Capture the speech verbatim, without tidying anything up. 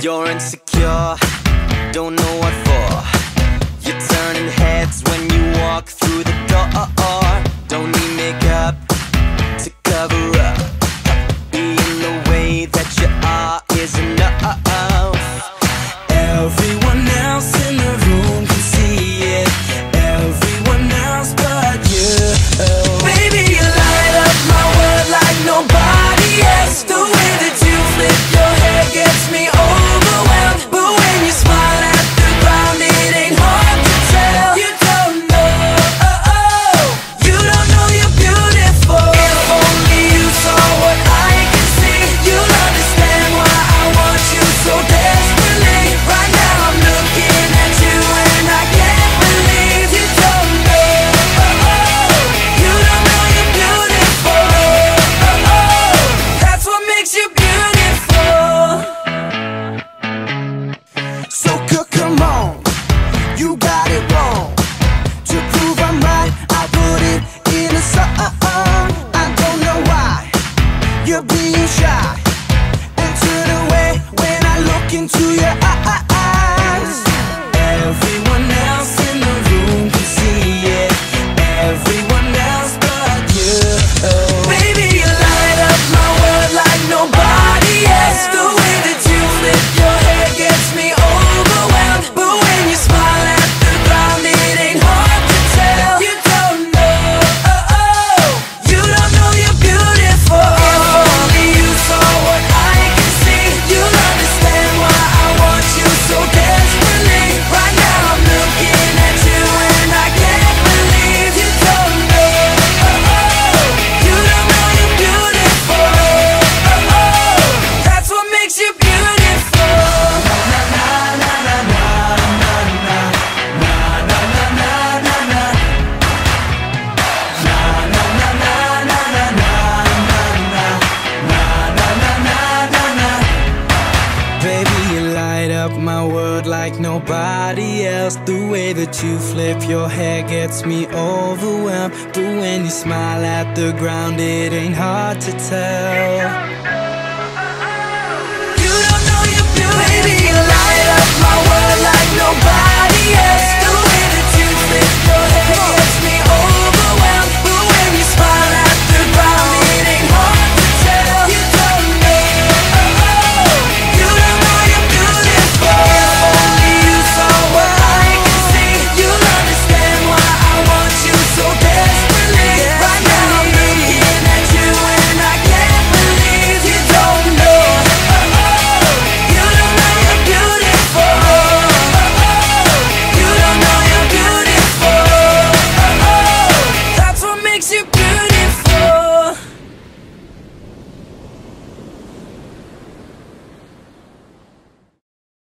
You're insecure, don't know what for. You're turning heads when you walk through the door. Don't need makeup to cover up. Being the way that you are is enough. Everyone else in the room can see it, everyone else but you. Baby, you light up my world like nobody else. The way that you flip your hair gets me overwhelmed. But when you smile at the ground, it ain't hard to tell. You don't know, oh, oh, you don't know you're beautiful. If only you saw what I can see, you'll understand why I want you so desperately. Right now I'm looking at you and I can't believe you don't know, oh, oh, you don't know you're beautiful, oh, oh, that's what makes you beautiful. So come on, you got it wrong. To prove I'm right, I put it in a song. I don't know why you're being shy and turn away when I look into your eyes. Everyone else in the room can see it, everyone else but you. Baby, you light up my world like nobody else. The way that you flip your hair gets me overwhelmed. But when you smile at the ground, it ain't hard to tell. You don't know, oh, oh, you don't know you're beautiful. If only you saw what I can see, you'll understand why I want you so desperately. Right now I'm looking at you and I can't believe you don't know, oh, oh, you don't know you're beautiful, oh, oh, that's what makes you beautiful. Baby, you light up my world like nobody else. The way that you flip your hair gets me overwhelmed. But when you smile at the ground, it ain't hard to tell. You don't know you're beautiful. Baby, you light up my world like nobody else.